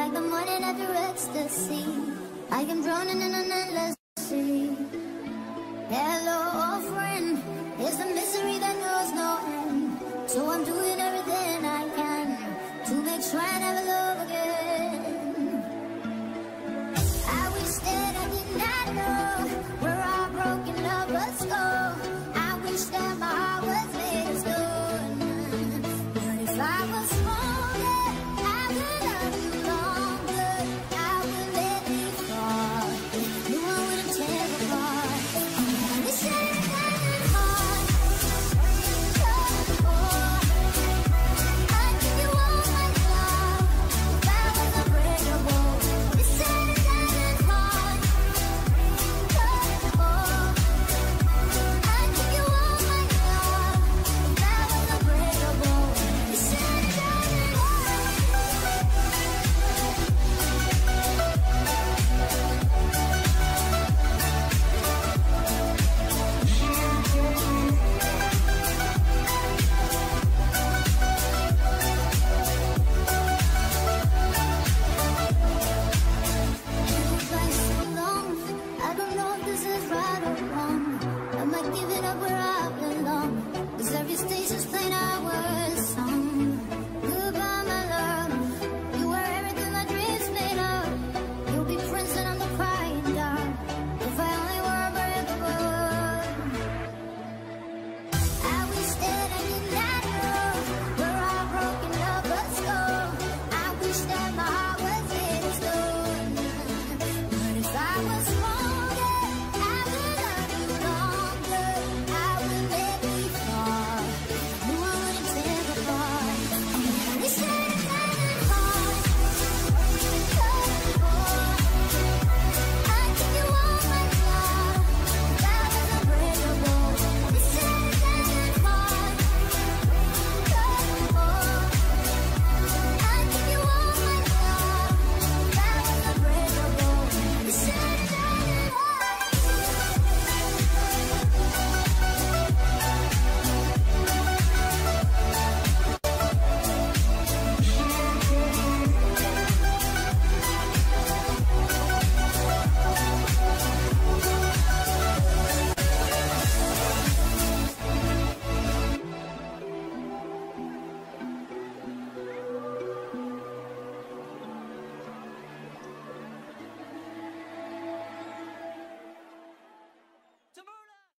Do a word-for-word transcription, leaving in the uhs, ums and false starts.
like the morning after ecstasy. I am drowning in an endless sea. Hello, old friend, it's a misery that knows no end. So I'm doing everything I can to make sure I never look